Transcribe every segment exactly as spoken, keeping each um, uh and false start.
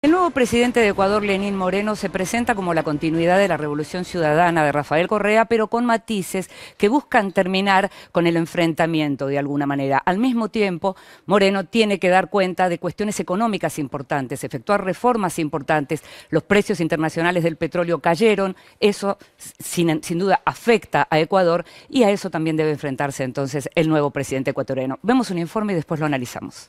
El nuevo presidente de Ecuador, Lenín Moreno, se presenta como la continuidad de la Revolución Ciudadana de Rafael Correa, pero con matices que buscan terminar con el enfrentamiento de alguna manera. Al mismo tiempo, Moreno tiene que dar cuenta de cuestiones económicas importantes, efectuar reformas importantes. Los precios internacionales del petróleo cayeron, eso sin, sin duda afecta a Ecuador y a eso también debe enfrentarse entonces el nuevo presidente ecuatoriano. Vemos un informe y después lo analizamos.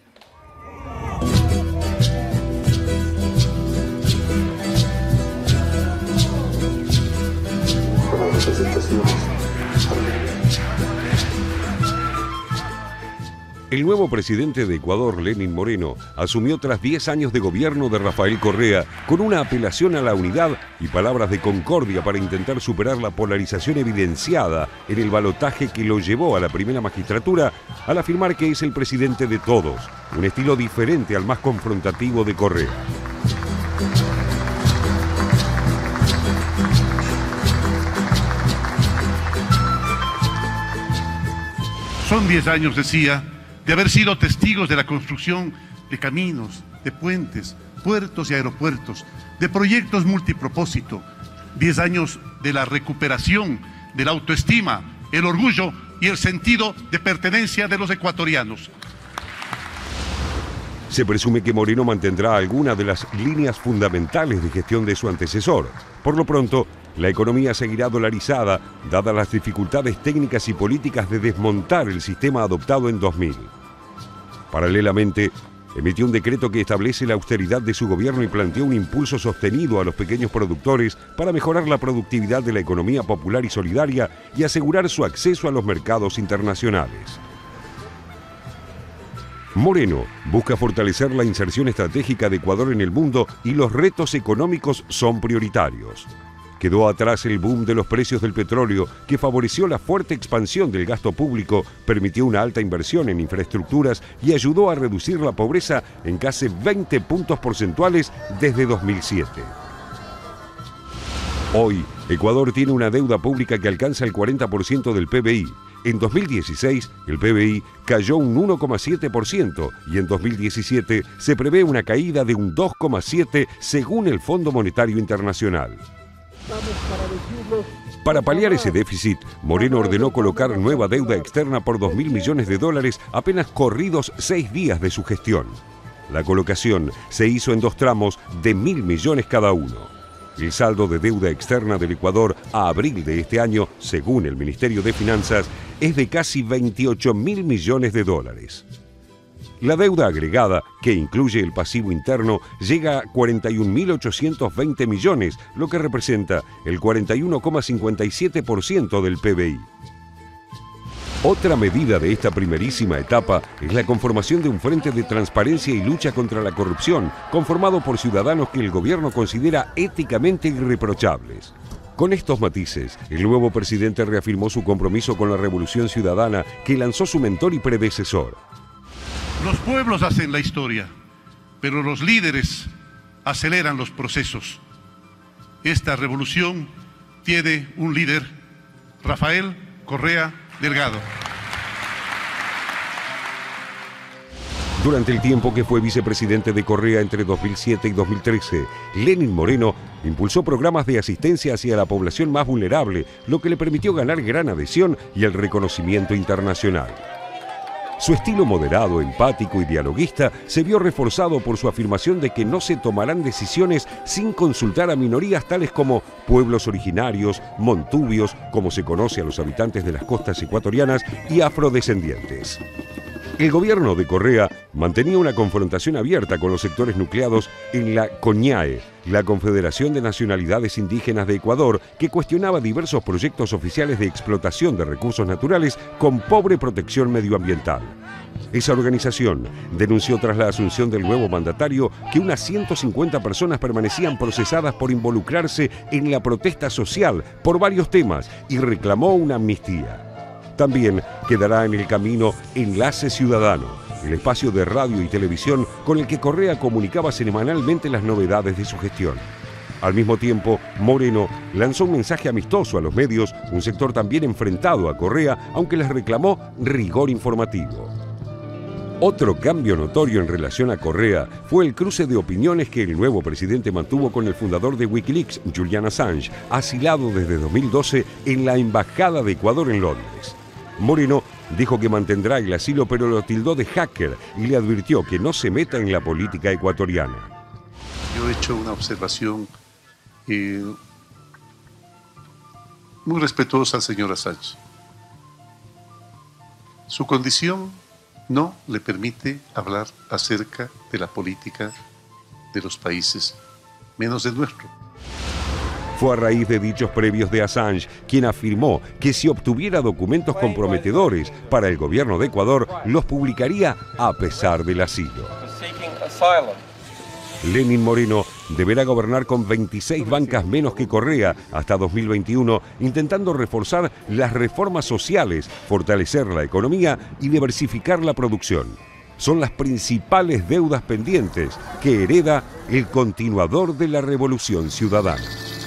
El nuevo presidente de Ecuador, Lenín Moreno, asumió tras diez años de gobierno de Rafael Correa con una apelación a la unidad y palabras de concordia para intentar superar la polarización evidenciada en el balotaje que lo llevó a la primera magistratura al afirmar que es el presidente de todos, un estilo diferente al más confrontativo de Correa. Son diez años, decía, de haber sido testigos de la construcción de caminos, de puentes, puertos y aeropuertos, de proyectos multipropósito. Diez años de la recuperación de la autoestima, el orgullo y el sentido de pertenencia de los ecuatorianos. Se presume que Moreno mantendrá algunas de las líneas fundamentales de gestión de su antecesor. Por lo pronto, la economía seguirá dolarizada, dadas las dificultades técnicas y políticas de desmontar el sistema adoptado en dos mil. Paralelamente, emitió un decreto que establece la austeridad de su gobierno y planteó un impulso sostenido a los pequeños productores para mejorar la productividad de la economía popular y solidaria y asegurar su acceso a los mercados internacionales. Moreno busca fortalecer la inserción estratégica de Ecuador en el mundo y los retos económicos son prioritarios. Quedó atrás el boom de los precios del petróleo, que favoreció la fuerte expansión del gasto público, permitió una alta inversión en infraestructuras y ayudó a reducir la pobreza en casi veinte puntos porcentuales desde dos mil siete. Hoy, Ecuador tiene una deuda pública que alcanza el cuarenta por ciento del P B I. En dos mil dieciséis, el P B I cayó un uno coma siete por ciento y en dos mil diecisiete se prevé una caída de un dos coma siete por ciento según el Fondo Monetario Internacional. Para paliar ese déficit, Moreno ordenó colocar nueva deuda externa por dos mil millones de dólares apenas corridos seis días de su gestión. La colocación se hizo en dos tramos de mil millones cada uno. El saldo de deuda externa del Ecuador a abril de este año, según el Ministerio de Finanzas, es de casi veintiocho mil millones de dólares. La deuda agregada, que incluye el pasivo interno, llega a cuarenta y un mil ochocientos veinte millones, lo que representa el cuarenta y uno coma cincuenta y siete por ciento del P B I. Otra medida de esta primerísima etapa es la conformación de un frente de transparencia y lucha contra la corrupción, conformado por ciudadanos que el gobierno considera éticamente irreprochables. Con estos matices, el nuevo presidente reafirmó su compromiso con la revolución ciudadana que lanzó su mentor y predecesor. Los pueblos hacen la historia, pero los líderes aceleran los procesos. Esta revolución tiene un líder, Rafael Correa Delgado. Durante el tiempo que fue vicepresidente de Correa entre dos mil siete y dos mil trece, Lenín Moreno impulsó programas de asistencia hacia la población más vulnerable, lo que le permitió ganar gran adhesión y el reconocimiento internacional. Su estilo moderado, empático y dialoguista se vio reforzado por su afirmación de que no se tomarán decisiones sin consultar a minorías tales como pueblos originarios, montubios, como se conoce a los habitantes de las costas ecuatorianas, y afrodescendientes. El gobierno de Correa mantenía una confrontación abierta con los sectores nucleados en la CONAIE, la Confederación de Nacionalidades Indígenas de Ecuador, que cuestionaba diversos proyectos oficiales de explotación de recursos naturales con pobre protección medioambiental. Esa organización denunció tras la asunción del nuevo mandatario que unas ciento cincuenta personas permanecían procesadas por involucrarse en la protesta social por varios temas y reclamó una amnistía. También quedará en el camino Enlace Ciudadano, el espacio de radio y televisión con el que Correa comunicaba semanalmente las novedades de su gestión. Al mismo tiempo, Moreno lanzó un mensaje amistoso a los medios, un sector también enfrentado a Correa, aunque les reclamó rigor informativo. Otro cambio notorio en relación a Correa fue el cruce de opiniones que el nuevo presidente mantuvo con el fundador de Wikileaks, Julian Assange, asilado desde dos mil doce en la Embajada de Ecuador en Londres. Moreno dijo que mantendrá el asilo, pero lo tildó de hacker y le advirtió que no se meta en la política ecuatoriana. Yo he hecho una observación eh, muy respetuosa al señor Assange. Su condición no le permite hablar acerca de la política de los países, menos del nuestro. Fue a raíz de dichos previos de Assange, quien afirmó que si obtuviera documentos comprometedores para el gobierno de Ecuador, los publicaría a pesar del asilo. Lenín Moreno deberá gobernar con veintiséis bancas menos que Correa hasta dos mil veintiuno, intentando reforzar las reformas sociales, fortalecer la economía y diversificar la producción. Son las principales deudas pendientes que hereda el continuador de la Revolución Ciudadana.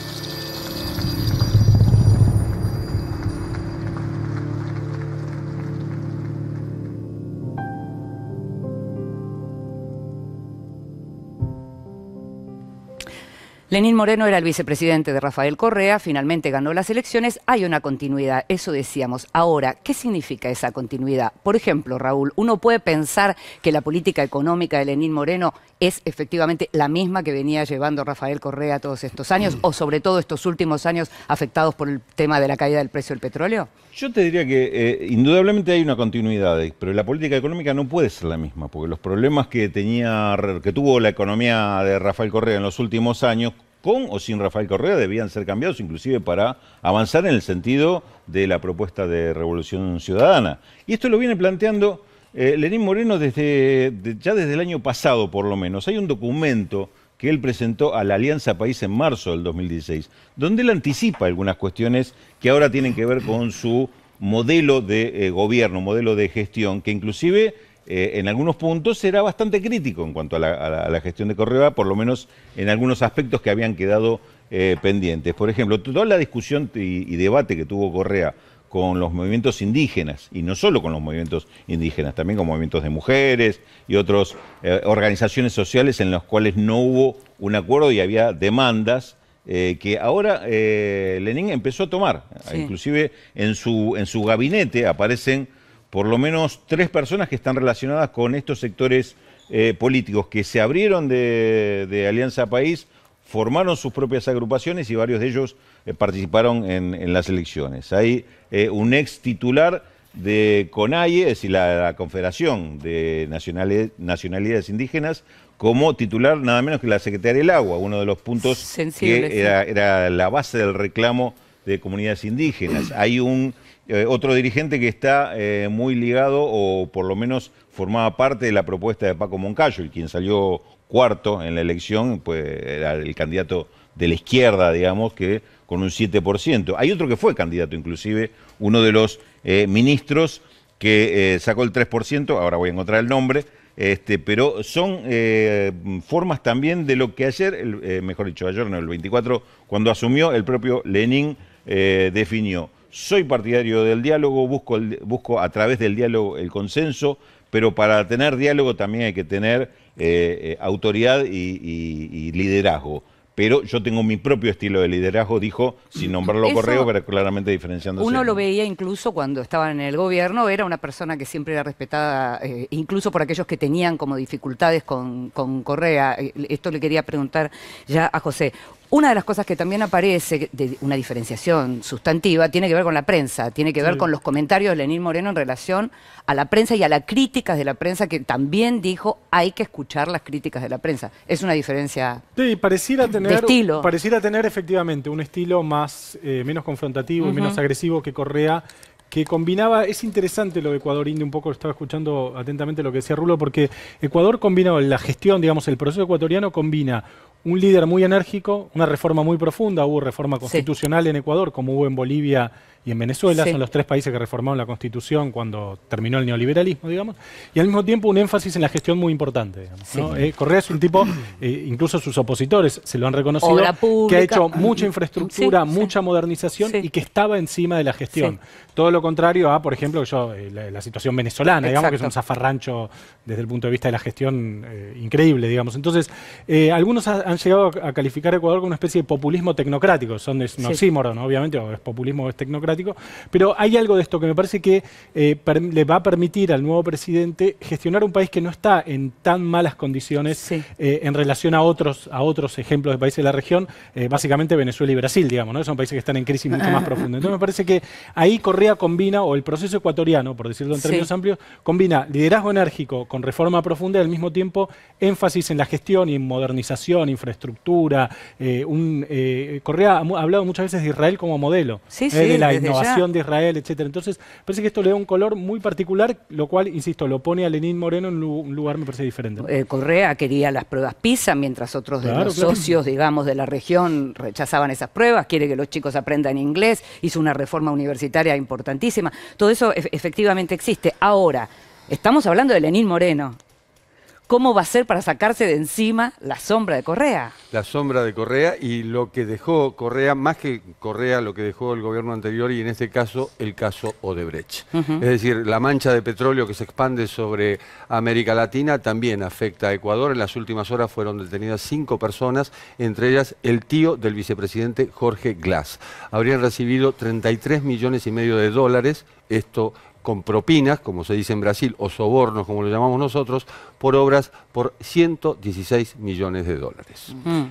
Lenín Moreno era el vicepresidente de Rafael Correa, finalmente ganó las elecciones, hay una continuidad, eso decíamos. Ahora, ¿qué significa esa continuidad? Por ejemplo, Raúl, uno puede pensar que la política económica de Lenín Moreno es efectivamente la misma que venía llevando Rafael Correa todos estos años, o sobre todo estos últimos años afectados por el tema de la caída del precio del petróleo. Yo te diría que eh, indudablemente hay una continuidad, pero la política económica no puede ser la misma, porque los problemas que tenía, que tuvo la economía de Rafael Correa en los últimos años, con o sin Rafael Correa, debían ser cambiados inclusive para avanzar en el sentido de la propuesta de Revolución Ciudadana. Y esto lo viene planteando eh, Lenín Moreno desde, de, ya desde el año pasado, por lo menos. Hay un documento que él presentó a la Alianza País en marzo del dos mil dieciséis, donde él anticipa algunas cuestiones que ahora tienen que ver con su modelo de eh, gobierno, modelo de gestión, que inclusive Eh, en algunos puntos era bastante crítico en cuanto a la, a la, a la gestión de Correa, por lo menos en algunos aspectos que habían quedado eh, pendientes. Por ejemplo, toda la discusión y, y debate que tuvo Correa con los movimientos indígenas, y no solo con los movimientos indígenas, también con movimientos de mujeres y otras eh, organizaciones sociales en las cuales no hubo un acuerdo y había demandas eh, que ahora eh, Lenín empezó a tomar. Sí. Inclusive en su, en su gabinete aparecen por lo menos tres personas que están relacionadas con estos sectores eh, políticos que se abrieron de, de Alianza País, formaron sus propias agrupaciones y varios de ellos eh, participaron en, en las elecciones. Hay eh, un ex titular de CONAIE, es decir, la, la Confederación de Nacionalidades, Nacionalidades Indígenas, como titular nada menos que la Secretaría del Agua, uno de los puntos Sensible, que era, era la base del reclamo de comunidades indígenas. Hay un eh, otro dirigente que está eh, muy ligado, o por lo menos formaba parte de la propuesta de Paco Moncayo, y quien salió cuarto en la elección, pues era el candidato de la izquierda, digamos, que con un siete por ciento. Hay otro que fue candidato, inclusive, uno de los eh, ministros que eh, sacó el tres por ciento, ahora voy a encontrar el nombre, este, pero son eh, formas también de lo que ayer, el, eh, mejor dicho, ayer no, el veinticuatro, cuando asumió, el propio Lenín eh, definió: soy partidario del diálogo, busco, el, busco a través del diálogo el consenso, pero para tener diálogo también hay que tener eh, eh, autoridad y, y, y liderazgo. Pero yo tengo mi propio estilo de liderazgo, dijo, sin nombrarlo Eso, Correa, pero claramente diferenciándose. Uno lo veía incluso cuando estaban en el gobierno, era una persona que siempre era respetada, eh, incluso por aquellos que tenían como dificultades con, con Correa. Esto le quería preguntar ya a José. Una de las cosas que también aparece, de una diferenciación sustantiva, tiene que ver con la prensa, tiene que ver sí. con los comentarios de Lenín Moreno en relación a la prensa y a las críticas de la prensa, que también dijo hay que escuchar las críticas de la prensa. Es una diferencia sí, pareciera tener, de estilo. Pareciera tener efectivamente un estilo más eh, menos confrontativo uh-huh. y menos agresivo que Correa, que combinaba, es interesante lo de Ecuador India, un poco estaba escuchando atentamente lo que decía Rulo, porque Ecuador combina, la gestión, digamos, el proceso ecuatoriano combina un líder muy enérgico, una reforma muy profunda, hubo reforma constitucional sí. en Ecuador, como hubo en Bolivia y en Venezuela, sí. son los tres países que reformaron la Constitución cuando terminó el neoliberalismo, digamos, y al mismo tiempo un énfasis en la gestión muy importante. Digamos, sí. ¿no? eh, Correa es un tipo, eh, incluso sus opositores se lo han reconocido, Obra pública, que ha hecho mucha infraestructura, sí, mucha sí. modernización sí. y que estaba encima de la gestión. Sí. Todo lo contrario a, por ejemplo, yo, eh, la, la situación venezolana, Exacto. digamos que es un zafarrancho desde el punto de vista de la gestión eh, increíble, digamos. Entonces, eh, algunos ha, han llegado a, a calificar a Ecuador como una especie de populismo tecnocrático, son es un sí. oxímoron, ¿no? Obviamente, o es populismo o es tecnocrático, pero hay algo de esto que me parece que eh, per, le va a permitir al nuevo presidente gestionar un país que no está en tan malas condiciones sí. eh, en relación a otros, a otros ejemplos de países de la región, eh, básicamente Venezuela y Brasil, digamos, ¿no? Son países que están en crisis mucho más profunda. Entonces me parece que ahí Correa combina, o el proceso ecuatoriano, por decirlo en términos sí. amplios, combina liderazgo enérgico con reforma profunda y al mismo tiempo énfasis en la gestión y en modernización, infraestructura. Eh, un, eh, Correa ha hablado muchas veces de Israel como modelo, sí, eh, sí, de la desde innovación ya. de Israel, etcétera. Entonces, parece que esto le da un color muy particular, lo cual, insisto, lo pone a Lenín Moreno en un lugar, me parece, diferente. Eh, Correa quería las pruebas PISA, mientras otros de Claro, los claro. socios, digamos, de la región rechazaban esas pruebas, quiere que los chicos aprendan inglés, hizo una reforma universitaria importantísima. Todo eso e- efectivamente existe. Ahora, estamos hablando de Lenín Moreno. ¿Cómo va a ser para sacarse de encima la sombra de Correa? La sombra de Correa y lo que dejó Correa, más que Correa, lo que dejó el gobierno anterior y en este caso el caso Odebrecht. Uh-huh. Es decir, la mancha de petróleo que se expande sobre América Latina también afecta a Ecuador. En las últimas horas fueron detenidas cinco personas, entre ellas el tío del vicepresidente Jorge Glass. Habrían recibido treinta y tres millones y medio de dólares, esto con propinas, como se dice en Brasil, o sobornos, como lo llamamos nosotros, por obras por ciento dieciséis millones de dólares. Mm.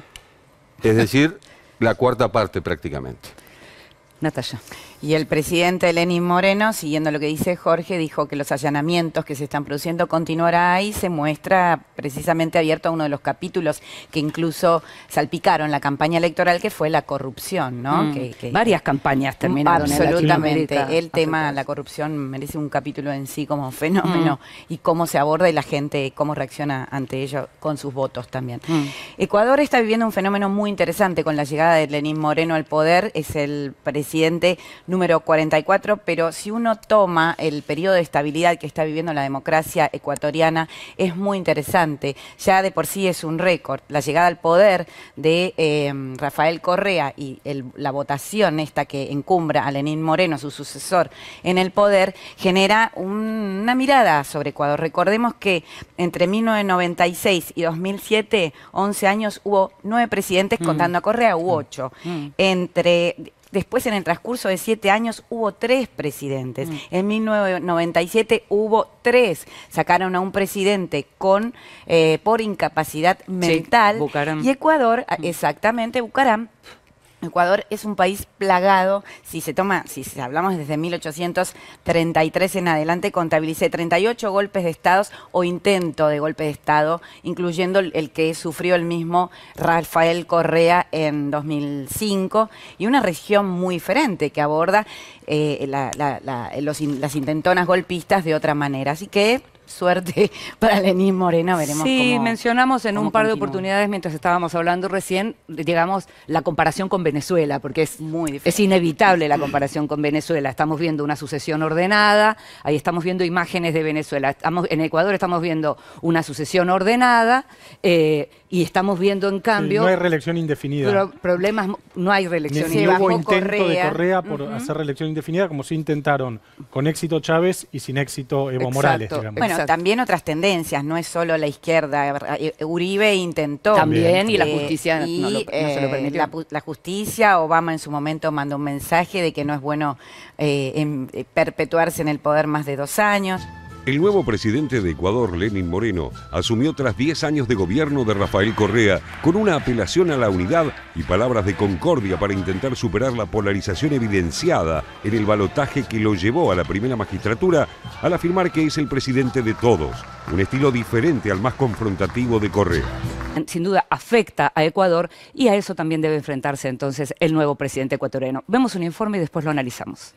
Es decir, la cuarta parte prácticamente. Natalia. Y el presidente Lenín Moreno, siguiendo lo que dice Jorge, dijo que los allanamientos que se están produciendo continuará y se muestra precisamente abierto a uno de los capítulos que incluso salpicaron la campaña electoral, que fue la corrupción, ¿no? Mm. Que, que, Varias campañas terminaron en absolutamente. Latinoamérica El tema, afectadas. la corrupción, merece un capítulo en sí como fenómeno mm. y cómo se aborda y la gente, cómo reacciona ante ello con sus votos también. Mm. Ecuador está viviendo un fenómeno muy interesante con la llegada de Lenín Moreno al poder. Es el presidente número cuarenta y cuatro, pero si uno toma el periodo de estabilidad que está viviendo la democracia ecuatoriana, es muy interesante. Ya de por sí es un récord. La llegada al poder de eh, Rafael Correa y el, la votación esta que encumbra a Lenín Moreno, su sucesor en el poder, genera un, una mirada sobre Ecuador. Recordemos que entre mil novecientos noventa y seis y dos mil siete, once años, hubo nueve presidentes, mm. contando a Correa, hubo ocho. Mm. Entre... Después, en el transcurso de siete años, hubo tres presidentes. Mm. En mil novecientos noventa y siete hubo tres. Sacaron a un presidente con eh, por incapacidad mental. Sí, Bucaram. Y Ecuador, mm. exactamente, Bucaram. Ecuador es un país plagado, si se toma, si hablamos desde mil ochocientos treinta y tres en adelante, contabilicé treinta y ocho golpes de Estado o intento de golpe de Estado, incluyendo el, el que sufrió el mismo Rafael Correa en dos mil cinco, y una región muy diferente que aborda eh, la, la, la, los, las intentonas golpistas de otra manera. Así que suerte para Lenín Moreno, veremos sí, cómo, mencionamos en un par continúa. de oportunidades mientras estábamos hablando recién, digamos, la comparación con Venezuela, porque es, Muy es inevitable la comparación con Venezuela. Estamos viendo una sucesión ordenada, ahí estamos viendo imágenes de Venezuela. Estamos, en Ecuador estamos viendo una sucesión ordenada eh, y estamos viendo, en cambio... Sí, no hay reelección indefinida. Pro, problemas, no hay reelección Ni, ni indefinida. hubo intento Correa. de Correa por uh-huh. hacer reelección indefinida, como sí intentaron con éxito Chávez y sin éxito Evo Exacto. Morales, digamos. Bueno, Exacto. también otras tendencias, no es solo la izquierda. Uribe intentó. También, eh, y la justicia y, no, lo, no se lo eh, permitió. La, la justicia, Obama en su momento mandó un mensaje de que no es bueno eh, en, eh, perpetuarse en el poder más de dos años. El nuevo presidente de Ecuador, Lenín Moreno, asumió tras diez años de gobierno de Rafael Correa con una apelación a la unidad y palabras de concordia para intentar superar la polarización evidenciada en el balotaje que lo llevó a la primera magistratura al afirmar que es el presidente de todos, un estilo diferente al más confrontativo de Correa. Sin duda afecta a Ecuador y a eso también debe enfrentarse entonces el nuevo presidente ecuatoriano. Vemos un informe y después lo analizamos.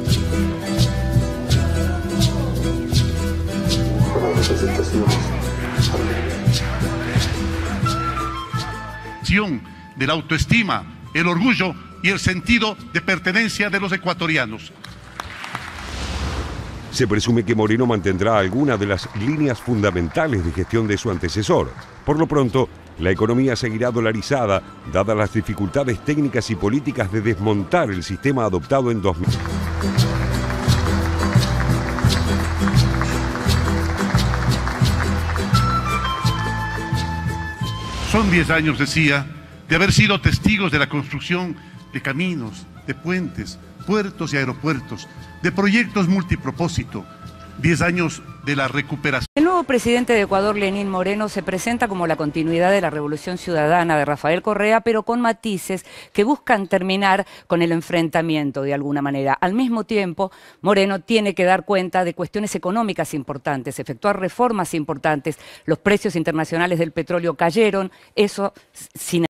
Representaciones de la autoestima, el orgullo y el sentido de pertenencia de los ecuatorianos. Se presume que Moreno mantendrá algunas de las líneas fundamentales de gestión de su antecesor. Por lo pronto, la economía seguirá dolarizada, dadas las dificultades técnicas y políticas de desmontar el sistema adoptado en dos mil. Son diez años, decía, de haber sido testigos de la construcción de caminos, de puentes, puertos y aeropuertos, de proyectos multipropósito, diez años de la recuperación. El nuevo presidente de Ecuador, Lenín Moreno, se presenta como la continuidad de la Revolución Ciudadana de Rafael Correa, pero con matices que buscan terminar con el enfrentamiento de alguna manera. Al mismo tiempo, Moreno tiene que dar cuenta de cuestiones económicas importantes, efectuar reformas importantes. Los precios internacionales del petróleo cayeron, eso sin